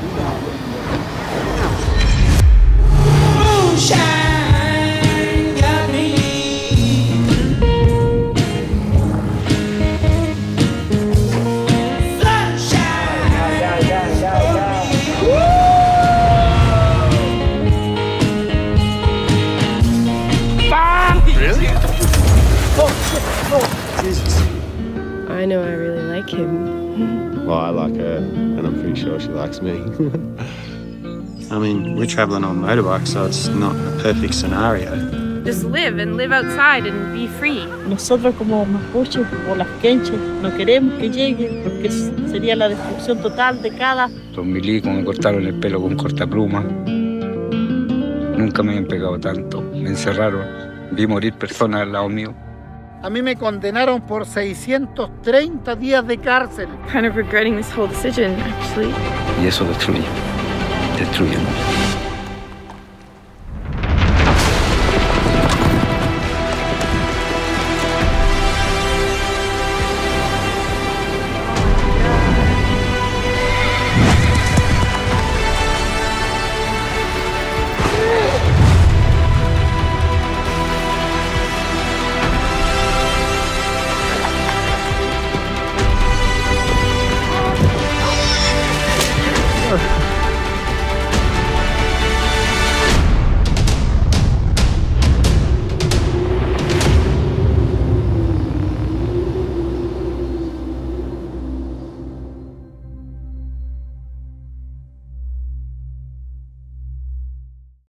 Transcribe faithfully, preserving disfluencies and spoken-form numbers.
I know I really like him. Well, I like her, and I'm pretty sure she likes me. I mean, we're traveling on motorbikes, so it's not a perfect scenario. Just live and live outside and be free. Nosotros como mapuches, como las quenches, no queremos que llegue porque sería la destrucción total de cada. Los milicos me cortaron el pelo con cortapluma. Nunca me habían pegado tanto. Me encerraron. Vi morir personas al lado mío. A mí me condenaron por seiscientos treinta días de cárcel. Kind of regretting this whole decision, actually. Y eso destruye. Destruye.